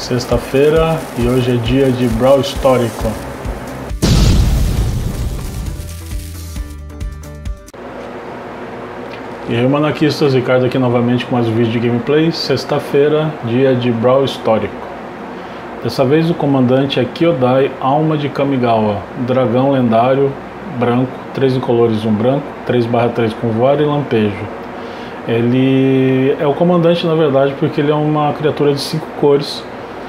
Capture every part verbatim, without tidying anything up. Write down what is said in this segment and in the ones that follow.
Sexta-feira e hoje é dia de Brawl Histórico. E aí, Monarquistas, Ricardo aqui novamente com mais um vídeo de gameplay. Sexta-feira, dia de Brawl Histórico. Dessa vez o comandante é Kyodai, Alma de Kamigawa, dragão lendário, branco, três incolores, um branco, três barra três com voar e lampejo. Ele é o comandante, na verdade, porque ele é uma criatura de cinco cores.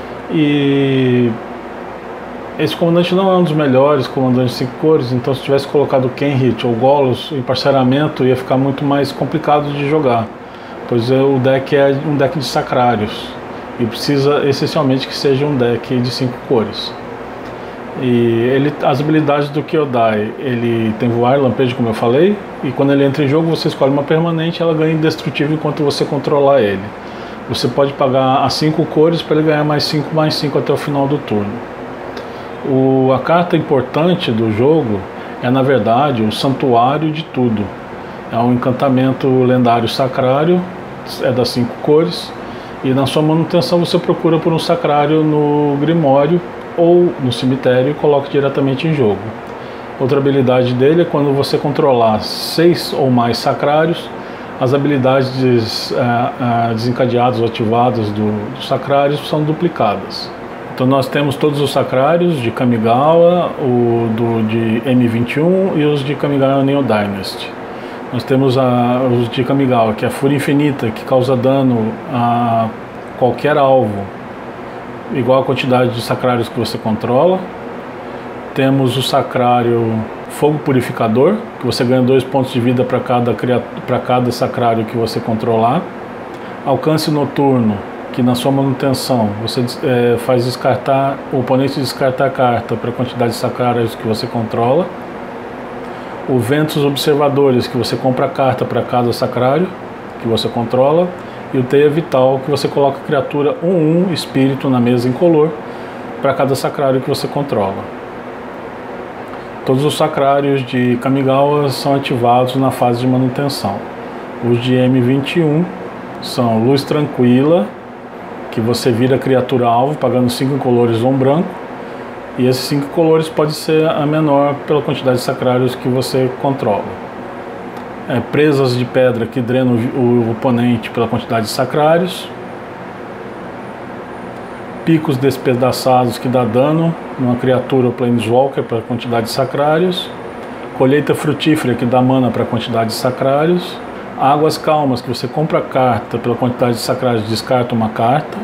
E esse comandante não é um dos melhores comandantes de cinco cores, então se tivesse colocado Kenrith ou Golos em parceramento ia ficar muito mais complicado de jogar, pois o deck é um deck de sacrários e precisa essencialmente que seja um deck de cinco cores. E ele, as habilidades do Kyodai, ele tem voar, lampejo, como eu falei, e quando ele entra em jogo você escolhe uma permanente, ela ganha indestrutível enquanto você controlar ele. Você pode pagar as cinco cores para ele ganhar mais cinco, mais cinco até o final do turno. O, a carta importante do jogo é, na verdade, o Santuário de Tudo. É um encantamento lendário sacrário, é das cinco cores, e na sua manutenção você procura por um sacrário no Grimório ou no cemitério e coloca diretamente em jogo. Outra habilidade dele é quando você controlar seis ou mais sacrários, as habilidades des, uh, uh, desencadeadas ou ativadas do, dos sacrários são duplicadas. Então nós temos todos os sacrários de Kamigawa, o do, de M vinte e um e os de Kamigawa Neo Dynasty. Nós temos a, os de Kamigawa, que é a Fúria Infinita, que causa dano a qualquer alvo, igual a quantidade de sacrários que você controla. Temos o sacrário Fogo Purificador, que você ganha dois pontos de vida para cada, para cada sacrário que você controlar. Alcance Noturno, que na sua manutenção você é, faz descartar, o oponente descartar a carta para a quantidade de sacrários que você controla. O Ventos Observadores, que você compra a carta para cada sacrário que você controla. E o Teia Vital, que você coloca a criatura um um espírito na mesa incolor para cada sacrário que você controla. Todos os sacrários de Kamigawa são ativados na fase de manutenção. Os de M vinte e um são Luz Tranquila, que você vira criatura alvo pagando cinco incolores ou um branco, e esses cinco colores pode ser a menor pela quantidade de sacrários que você controla. É, presas de pedra, que drenam o, o oponente pela quantidade de sacrários. Picos despedaçados, que dá dano numa criatura ou planeswalker para a quantidade de sacrários. Colheita frutífera, que dá mana para a quantidade de sacrários. Águas calmas, que você compra a carta pela quantidade de sacrários e descarta uma carta.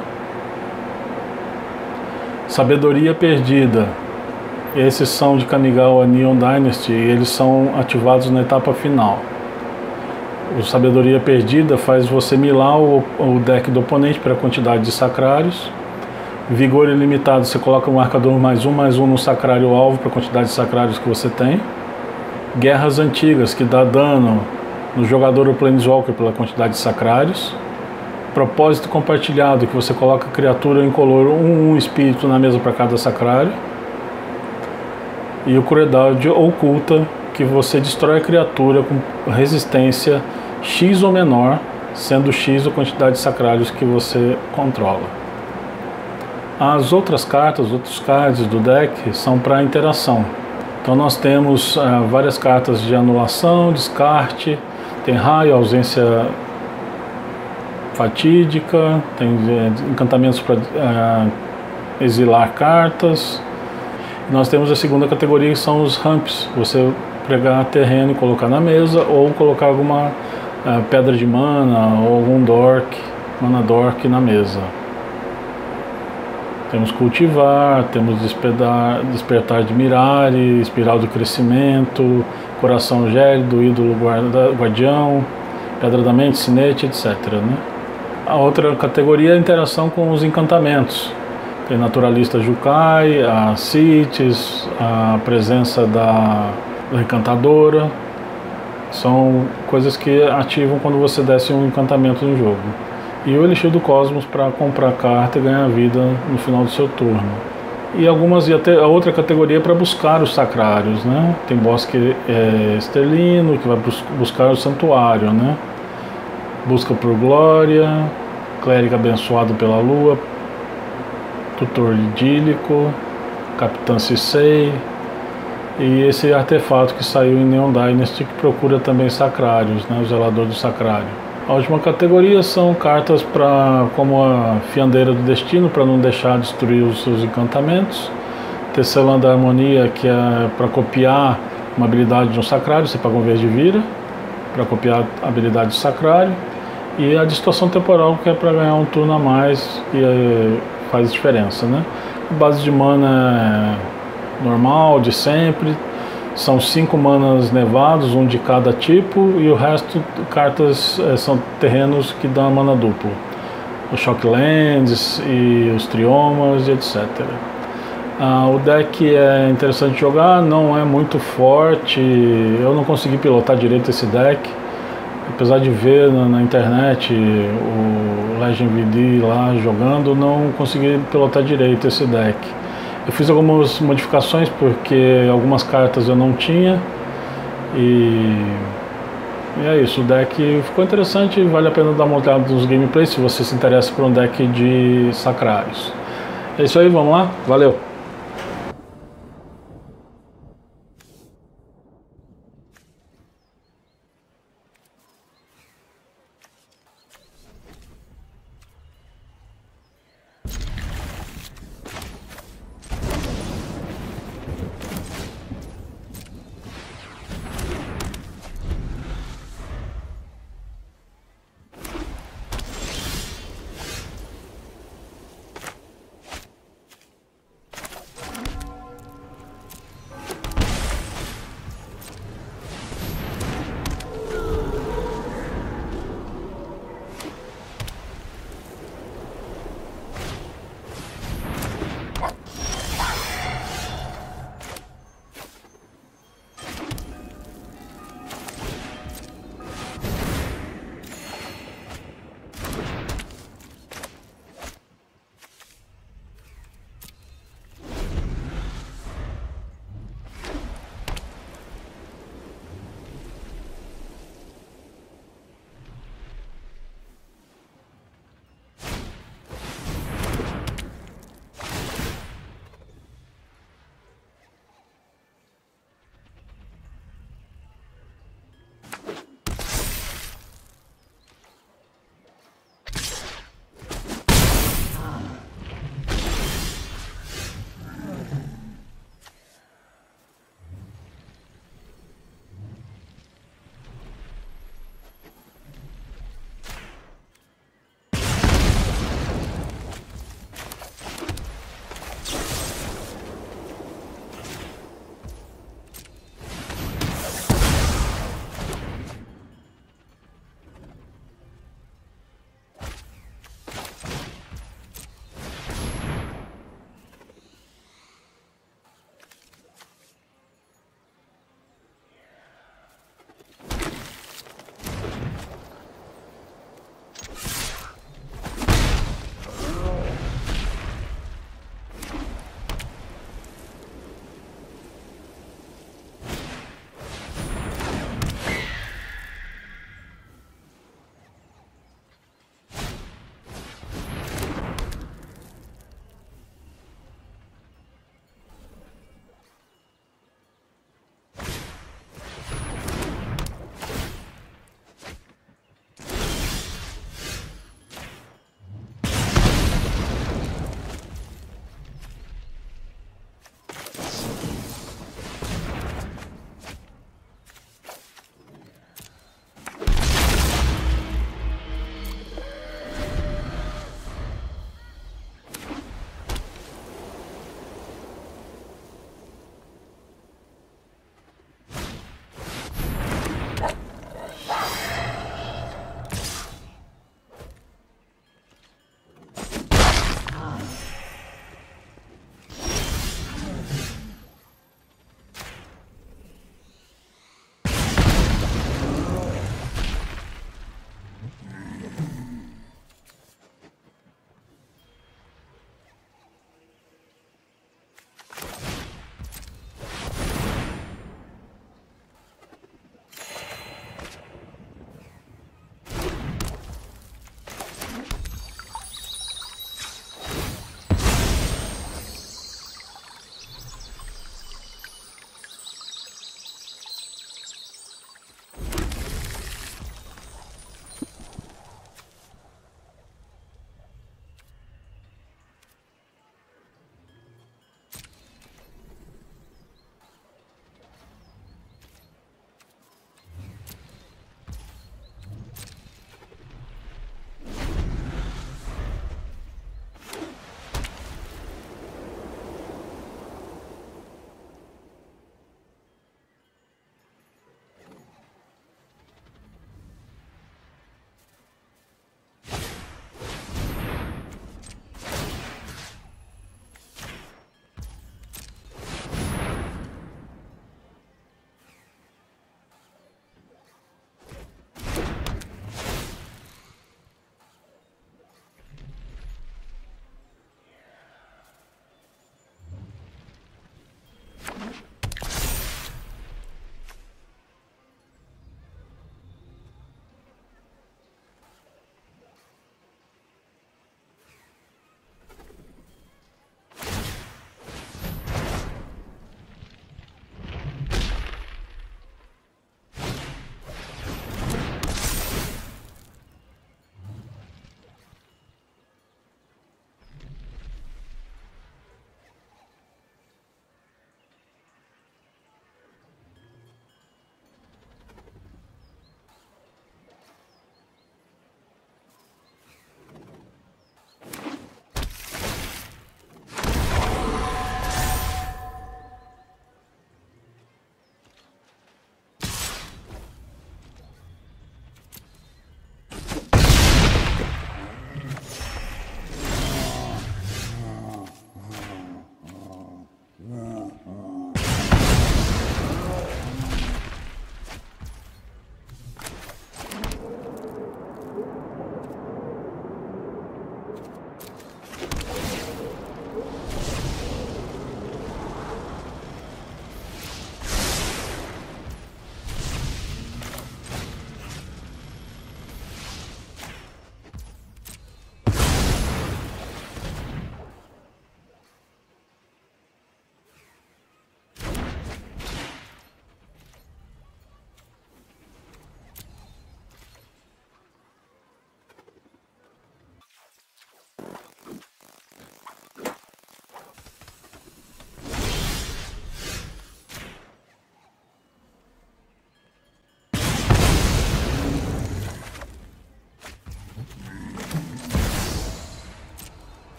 Sabedoria perdida, esses são de Kamigawa Neon Dynasty e eles são ativados na etapa final. O Sabedoria Perdida faz você milar o, o deck do oponente para a quantidade de sacrários. Vigor Ilimitado, você coloca um marcador mais um, mais um no sacrário alvo para a quantidade de sacrários que você tem. Guerras Antigas, que dá dano no jogador ou planeswalker pela quantidade de sacrários. Propósito Compartilhado, que você coloca a criatura incolor um, um espírito na mesa para cada sacrário. E o Crueldade Oculta, que você destrói a criatura com resistência X ou menor, sendo X a quantidade de sacrários que você controla. As outras cartas, outros cards do deck são para interação. Então nós temos uh, várias cartas de anulação, descarte, tem raio, ausência fatídica, tem uh, encantamentos para uh, exilar cartas. Nós temos a segunda categoria, que são os ramps, você pegar terreno e colocar na mesa, ou colocar alguma uh, pedra de mana ou algum dork, mana dork na mesa. Temos Cultivar, temos Despertar, Despertar de Mirari, Espiral do Crescimento, Coração Gélido, Ídolo guarda, Guardião, Pedra da Mente, Sinete, etcétera. Né? A outra categoria é a interação com os encantamentos. Tem Naturalista Jukai, a Cites, a presença da, da Encantadora. São coisas que ativam quando você desce um encantamento no jogo. E o Elixir do Cosmos para comprar carta e ganhar vida no final do seu turno. E algumas, e até a outra categoria para buscar os sacrários, né? Tem Bosque é, Esterlino, que vai bus buscar o Santuário, né? Busca por Glória, Clérigo Abençoado pela Lua, Tutor Idílico, Capitã Cissei e esse artefato que saiu em Neon Dynasty, que procura também sacrários, né, o Zelador do Sacrário. A última categoria são cartas para, como a Fiandeira do Destino, para não deixar destruir os seus encantamentos. Tecelã da Harmonia, que é para copiar uma habilidade de um sacrário, você paga um verde de vira para copiar a habilidade do sacrário. E a Distorção Temporal, que é para ganhar um turno a mais, e é, faz diferença, né? A base de mana é normal, de sempre. São cinco manas nevados, um de cada tipo, e o resto cartas é, são terrenos que dão mana duplo. Os Shocklands e os Triomas e etcétera. Ah, o deck é interessante jogar, não é muito forte, eu não consegui pilotar direito esse deck. Apesar de ver na, na internet o Legend V D lá jogando, não consegui pilotar direito esse deck. Eu fiz algumas modificações porque algumas cartas eu não tinha e, e é isso, o deck ficou interessante, vale a pena dar uma olhada nos gameplays se você se interessa por um deck de sacrários. É isso aí, vamos lá? Valeu!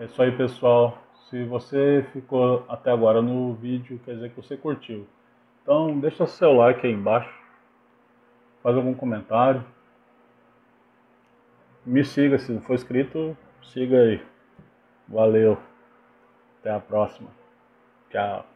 É isso aí, pessoal. Se você ficou até agora no vídeo, quer dizer que você curtiu. Então deixa seu like aí embaixo, faz algum comentário, me siga se não for inscrito, siga aí. Valeu, até a próxima, tchau.